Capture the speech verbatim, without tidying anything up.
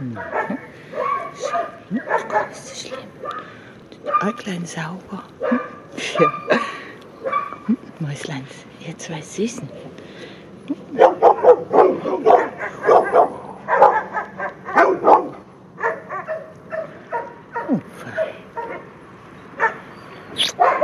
Mhm. So, hm, ist gar nicht so schlimm. Äuglein sauber. Hm? Ja. Hm? Mäusleins, ihr zwei Süßen. Oh, fein.